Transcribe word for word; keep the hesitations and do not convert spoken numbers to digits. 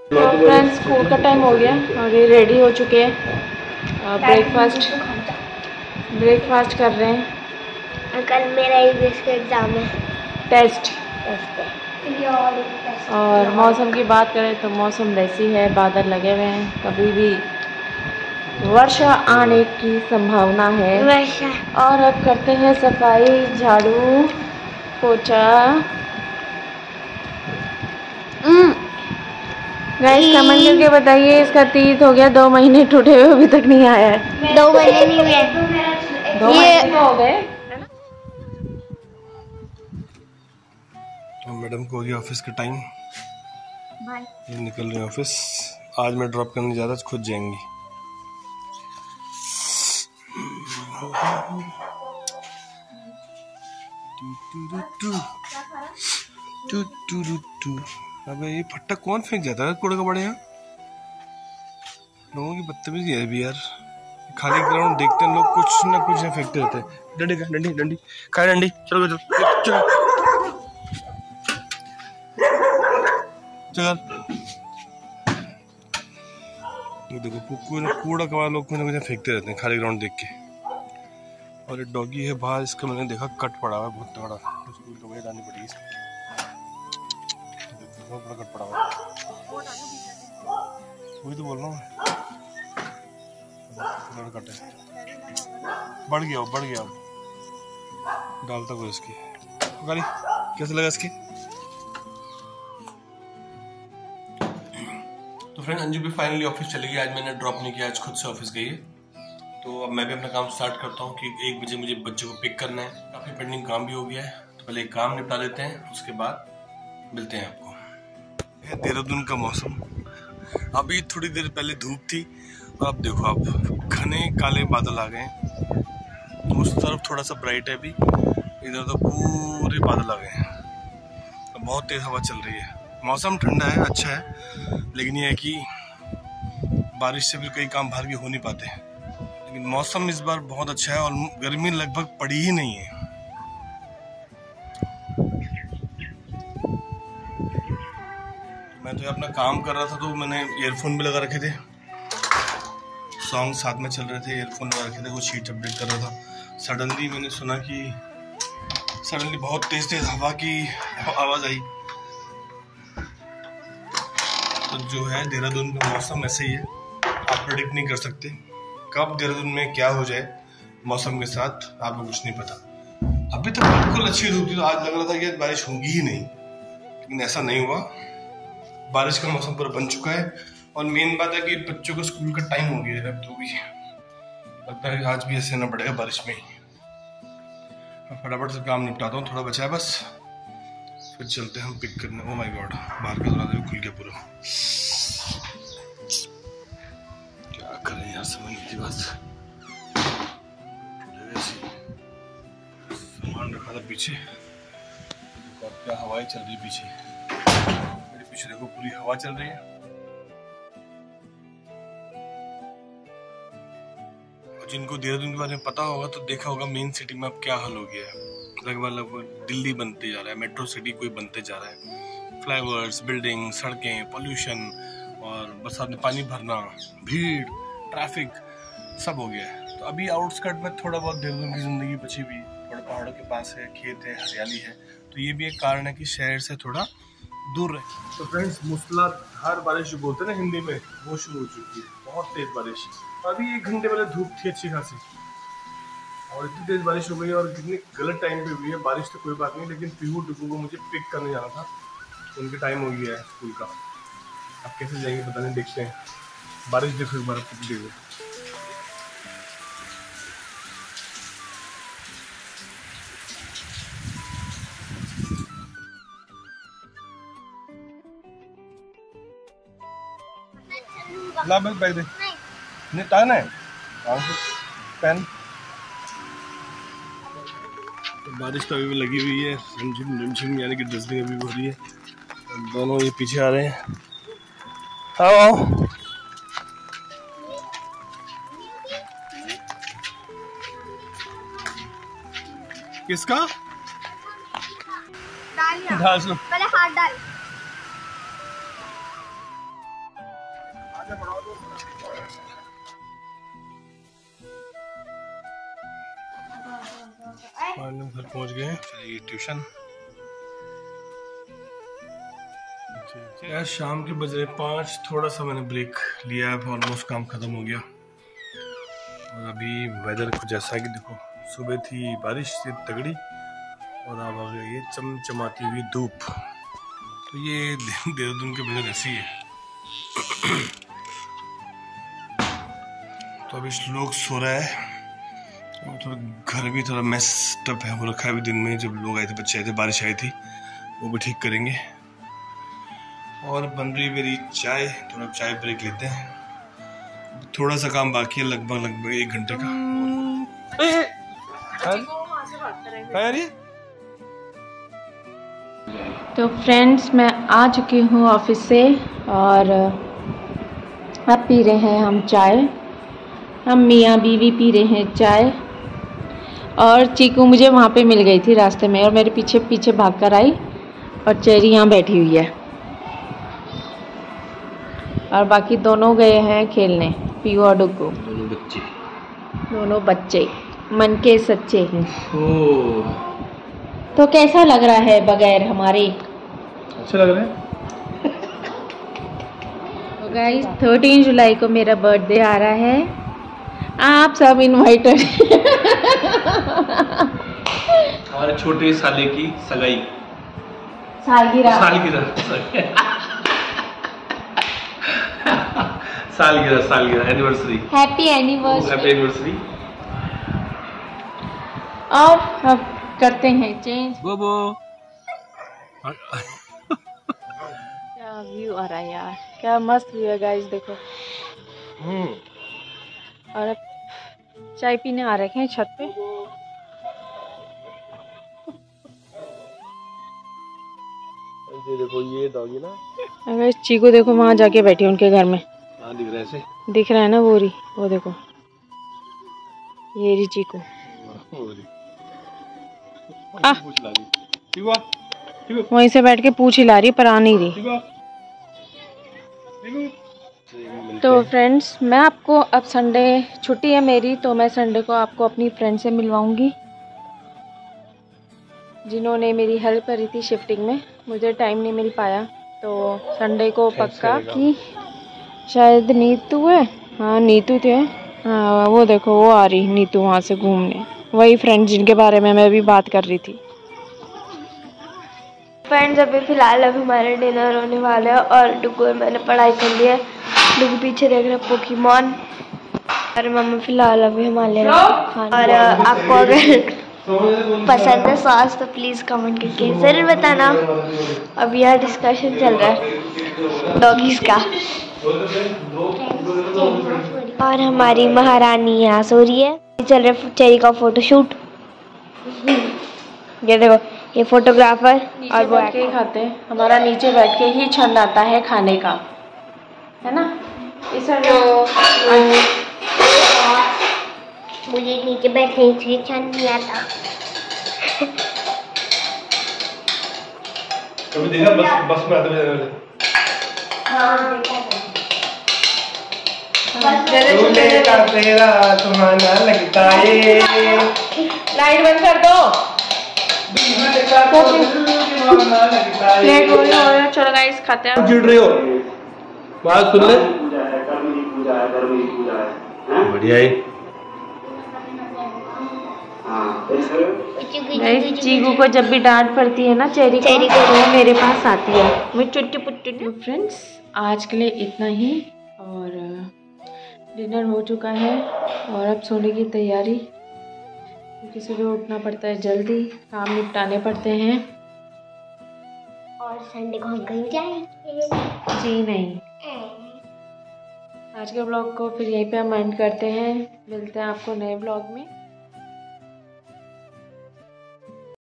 तो friends school का time हो गया, आगे रेडी हो चुके हैं, ब्रेकफास्ट ब्रेकफास्ट कर रहे हैं। कल मेरा इंग्लिश का एग्जाम है, टेस्ट टेस्ट है। और मौसम की बात करें तो मौसम वैसी है, बादल लगे हुए हैं, कभी भी वर्षा आने की संभावना है। वर्षा। और अब करते हैं सफाई, झाड़ू पोछा। गाइस कमेंट करके बताइए, इसका तीत हो गया, दो महीने टूटे हुए अभी तक नहीं आया है। दो महीने नहीं हुए, दो महीने तो हो गए। तो मैडम को हो गया ऑफिस का टाइम, ये निकल रहे हैं ऑफिस। आज मैं ड्रॉप करने जा रहा था, खुद जाएंगी। Two two two two. अबे ये फट्टा कौन फेंक जाता है कूड़े कबाड़े यहाँ? लोगों की बदतमीजी है भी यार। खाली ग्राउंड देखते हैं लोग, कुछ ना कुछ यहाँ फेंकते रहते हैं। डंडी का डंडी डंडी का डंडी, चलो चलो चलो चल। देखो कूड़ा कबाड़ा लोग कुछ ना कुछ फेंकते रहते हैं खाली ग्राउंड देख के। और एक डॉगी है बाहर, इसका मैंने देखा कट पड़ा हुआ है बहुत तगड़ा, स्कूल को वजह लानी पड़ेगी इसकी। बहुत बड़ा कट पड़ा हुआ है, वही तो बोल रहा हूँ मैं। कट है, बढ़ गया बढ़ गया डालता कोई इसकी गाड़ी। कैसे लगा इसकी? तो फ्रेंड अंजू भी फाइनली ऑफिस चली गई। आज मैंने ड्रॉप नहीं किया, आज खुद से ऑफिस गई है। तो अब मैं भी अपना काम स्टार्ट करता हूँ कि एक बजे मुझे बच्चे को पिक करना है। काफ़ी पेंडिंग काम भी हो गया है, तो पहले एक काम निपटा लेते हैं, उसके बाद मिलते हैं आपको। देहरादून का मौसम, अभी थोड़ी देर पहले धूप थी और अब देखो आप घने काले बादल आ गए। उस तरफ थोड़ा सा ब्राइट है अभी, इधर तो पूरे बादल आ गए हैं। तो बहुत तेज हवा चल रही है, मौसम ठंडा है, अच्छा है, लेकिन ये है कि बारिश से भी कई काम बाहर के हो नहीं पाते। लेकिन मौसम इस बार बहुत अच्छा है और गर्मी लगभग पड़ी ही नहीं है। मैं तो अपना काम कर रहा था तो मैंने ईयरफोन भी लगा रखे थे, सॉन्ग साथ में चल रहे थे, ईयरफोन लगा रखे थे, कुछ शीट अपडेट कर रहा था। सडनली मैंने सुना कि सडनली बहुत तेज तेज हवा की आवाज़ आई। तो जो है देहरादून का मौसम ऐसे ही है, आप प्रेडिक्ट नहीं कर सकते कब देहरादून में क्या हो जाए मौसम के साथ, आपको कुछ नहीं पता। अभी तक बिल्कुल अच्छी धूप थी, तो आज लग रहा था कि बारिश होगी ही नहीं, लेकिन ऐसा नहीं हुआ। बारिश का मौसम पूरा बन चुका है और मेन बात है कि बच्चों को स्कूल का टाइम हो गया है, अब तो भी लगता है कि आज भी ऐसे रहना पड़ेगा बारिश में ही। फटाफट से काम निपटाता हूँ, थोड़ा बचा है बस, फिर चलते हैं हम पिक करने। ओ माय गॉड, बाहर का दरवाजा भी खुल गया पूरा। क्या करें यार, समझ नहीं थी बात। सामान रखा था पीछे, क्या हवाएं चल रही पीछे, मेरे पीछे देखो पूरी हवा चल रही है। और जिनको देहरादून के बारे में पता होगा तो देखा होगा मेन सिटी में अब क्या हाल हो गया है। लगभग लगभग दिल्ली बनते जा रहा है, मेट्रो सिटी कोई बनते जा रहा है। फ्लाईओवर्स, बिल्डिंग, सड़कें, पोल्यूशन और बरसात में पानी भरना, भीड़, ट्रैफिक सब हो गया है। तो अभी आउटस्कर्ट में थोड़ा बहुत देहरादून की जिंदगी बची हुई, थोड़ा पहाड़ों के पास है, खेत है, हरियाली है, तो ये भी एक कारण है कि शहर से थोड़ा दूर रहे। तो फ्रेंड्स, मूसलाधार बारिश जो बोलते हैं ना हिंदी में, वो शुरू हो चुकी है, बहुत तेज बारिश। अभी एक घंटे पहले धूप थी अच्छी खासी, और इतनी तेज बारिश हो गई और कितनी गलत टाइम पे हुई है बारिश। तो कोई बात नहीं, लेकिन पीहू टुकू को मुझे पिक करने जाना था, उनके टाइम हो गया है स्कूल का। अब कैसे जाएंगे पता नहीं, देखते हैं। बारिश देखो एक बार कितनी तेज है। ला बैग बैग दे, नहीं टाइम है पेन। तो बारिश तो अभी भी लगी हुई है, रिमझिम रिमझिम, यानी कि ड्रिजलिंग अभी हो रही है। दोनों ये पीछे आ रहे हैं। आओ आओ, किसका डाल लो, पहले हाथ डाल। घर पहुंच गए चलिए ट्यूशन। यार शाम के बज रहे पाँच, थोड़ा सा मैंने ब्रेक लिया है, ऑलमोस्ट काम खत्म हो गया। और अभी वेदर कुछ ऐसा कि देखो, सुबह थी बारिश थी तगड़ी और अब आ गई ये चमचमाती हुई धूप। तो ये देहरादून के वेदर ऐसी है। तो अभी लोग सो रहा है और थोड़ा घर भी थोड़ा मेस्ड अप है, वो रखा है अभी। दिन में जब लोग आए थे, बच्चे आए थे, बारिश आई थी, वो भी ठीक करेंगे। और बन रही मेरी चाय, थोड़ा चाय ब्रेक लेते हैं। थोड़ा सा काम बाकी है, लगभग लगभग एक घंटे का। तो फ्रेंड्स मैं आ चुकी हूँ ऑफिस से और अब पी रहे हैं हम चाय। हम मियाँ बीवी पी रहे हैं चाय। और चीकू मुझे वहाँ पे मिल गई थी रास्ते में और मेरे पीछे पीछे भाग कर आई और चेरी यहाँ बैठी हुई है। और बाकी दोनों गए हैं खेलने, पीयू और डुग्गू। दोनों बच्चे दोनों बच्चे मन के सच्चे हैं। ओह, तो कैसा लग रहा है बगैर हमारे? अच्छा लग रहा है। तो गाइस थर्टीन जुलाई को मेरा बर्थडे आ रहा है, आप सब इनवाइटेड। हमारे छोटे साले की सगाई, सालगिरह सालगिरह सालगिरह सालगिरह anniversary, happy anniversary. Happy anniversary. और अब करते हैं चेंज। बोबो क्या व्यू आ रहा है यार, क्या मस्त व्यू है गाइस, देखो। हम्म और अब चाय पीने आ रखे हैं छत पे। देखो ये डॉगी ना, अगर चीकू देखो वहाँ जाके बैठी है उनके घर में। हाँ दिख रहा है ऐसे, दिख रहा है ना, वो रही, वो देखो, ये रही चीकू। आ, वहीं से बैठ के पूछ हिला रही, पर आ नहीं रही। तो फ्रेंड्स मैं आपको, अब संडे छुट्टी है मेरी, तो मैं संडे को आपको अपनी फ्रेंड से मिलवाऊंगी जिन्होंने मेरी हेल्प करी थी शिफ्टिंग में। मुझे टाइम नहीं मिल पाया, तो संडे को पक्का कि शायद नीतू है, हाँ नीतू थे, हाँ वो देखो वो आ रही नीतू वहाँ से घूमने, वही फ्रेंड जिनके बारे में मैं भी बात कर रही थी। फ्रेंड्स अभी फिलहाल अभी हमारा डिनर होने वाला है और डुगू और मैंने पढ़ाई कर ली है। डुगू पीछे देख रहे हैं पोकेमॉन और मम्मा फिलहाल अभी हमारे खाना। और आपको अगर पसंद है सॉस तो प्लीज़ कमेंट करके ज़रूर बताना। अब यह डिस्कशन चल रहा है डॉगीज़ का। और हमारी महारानी यहाँ सो रही है, चल रहा है चेरी का फोटोशूट। ये देखो ये फोटोग्राफर और वो बैठ के ही खाते हैं, हमारा नीचे बैठ के ही छंद आता है खाने का, है ना? इस मुझे नीचे बैठने से छंद नहीं आता। कभी देखा बस बस में आते हुए? हाँ देखा था। तेरा सुहाना लगता है। लाइट बंद कर दो। प्लेट बोल रहे, चलो गाइस खाते हैं। चिढ़ रहे हो, बात सुन ले। बढ़िया है। गाइस चीकू को जब भी डांट पड़ती है ना चेरी को, चेरी को तो मेरे पास आती है, वो चुट्टी पुट्टी। तो फ्रेंड्स आज के लिए इतना ही, और डिनर हो चुका है और अब सोने की तैयारी, क्योंकि सुबह उठना पड़ता है जल्दी, काम निपटाने पड़ते हैं। और संडे को हम कहीं जाएंगे? जी नहीं। आज के ब्लॉग को फिर यहीं पे हम एंड करते हैं, मिलते हैं आपको नए ब्लॉग में।